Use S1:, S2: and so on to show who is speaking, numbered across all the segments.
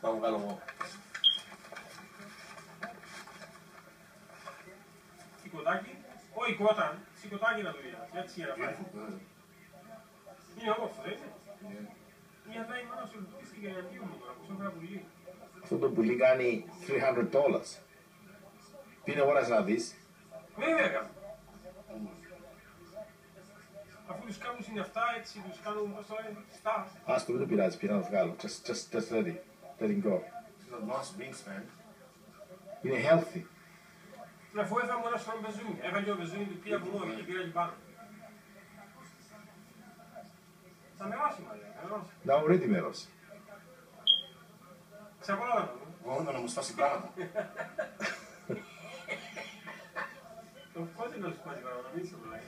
S1: Θα μου κάνω εγώ.
S2: Σηκωτάκι, όχι κόταν, σηκωτάκι να το είδα, έτσι για να πάει. Είναι όμορφο, έτσι. Μια θα η μάνα σου λουτίστηκε εναντίον μου τώρα, πως έφερα πουλί.
S1: Αυτό το πουλί κάνει $300. Πίνε ώρας να δεις.
S2: Βέβαια. Αφού τους κάνουν είναι αυτά, έτσι τους κάνουν, πώς το λένε, στά.
S1: Ας το μην το πειράζει, πήρα να το βγάλω. Just let it. Let it go.
S3: These are nice wings, man.
S1: Είναι healthy.
S2: Αφού έφαγα μου ένα σωρό μπεζούνι. Έφαγε ο μπεζούνι του πήρα μου και πήρα εκεί πάνω. Θα μερώσει μάλλον, μερώσει.
S1: Να already μέρος.
S2: Ξαπολάβα το.
S3: Εγώ να μου στάσει πράγματα.
S2: Πότε να σου πάει πράγματα, μην σε πλάει.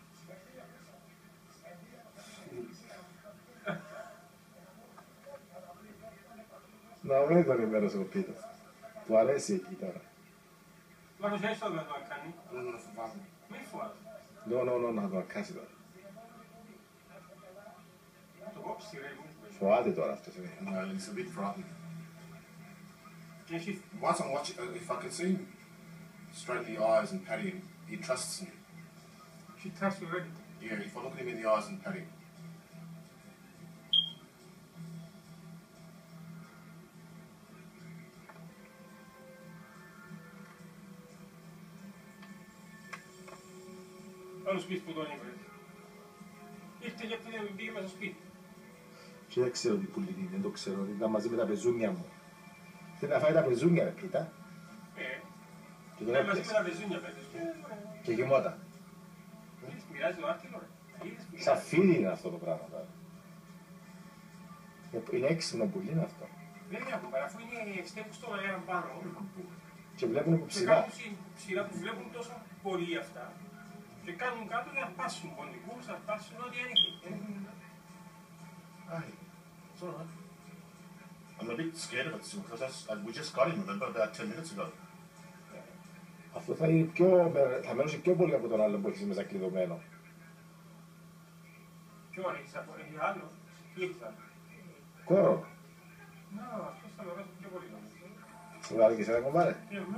S1: Να already τον ημέρος ο Πίτος. Του αρέσει εκεί τώρα.
S2: Λάκος έτσι το δεν το κάνει.
S3: Δεν φοβάμαι.
S2: Μη φοβάσαι.
S1: No, να το αρκάσει τώρα.
S2: Να το κόψει ρε.
S1: Φοβάται τώρα αυτός.
S3: No, it's a bit frightening.
S2: Και εσύ.
S3: Once I'm watching, if I can see him straight in the eyes and pat him, he trusts me.
S2: She trusts you already.
S3: Yeah, if I look at him in the eyes and pat him.
S2: Άλλο σπίτι που τον είπε. Ήρθε γιατί δεν πήγε μέσα στο σπίτι.
S1: Και δεν ξέρω τι πουλί είναι, δεν το ξέρω. Ήταν μαζί με τα πεζούνια μου. Θέλει να φάει τα πεζούνια ρε Πίτα. Και τον
S2: Ήταν μαζί με
S1: έπιασε.
S2: τα πεζούνια πέτες.
S1: Και γεμότα.
S2: Μοιράζει το άρτιλο ρε.
S1: Σαν φίλοι είναι αυτό το πράγμα τώρα. Είναι έξυπνο πουλί είναι αυτό.
S2: Δεν είναι από πέρα, αφού είναι στέκουν στον αέρα πάνω.
S1: Και βλέπουν που
S2: Και
S1: ψηλά.
S2: κάνουν ψηλά που βλέπουν τόσο πολύ αυτά. Και κάνουν κάτω για να πάσουν ποντικούς, να πάσουν ό,τι ανήκει.
S3: Hey, it's all right. I'm a bit scared of it still because we just got him about 10 minutes ago.
S1: Αυτό θα είναι θα μένει πιο πολύ από τον άλλο που έχεις μέσα κλειδωμένο.
S2: Ποιο έχεις άλλο, τι έχεις άλλο.
S1: Κόρο.
S2: Να, αυτός θα με βάζει πιο πολύ νομίζω.
S1: Σου βάλει και σε ένα κομμάτι.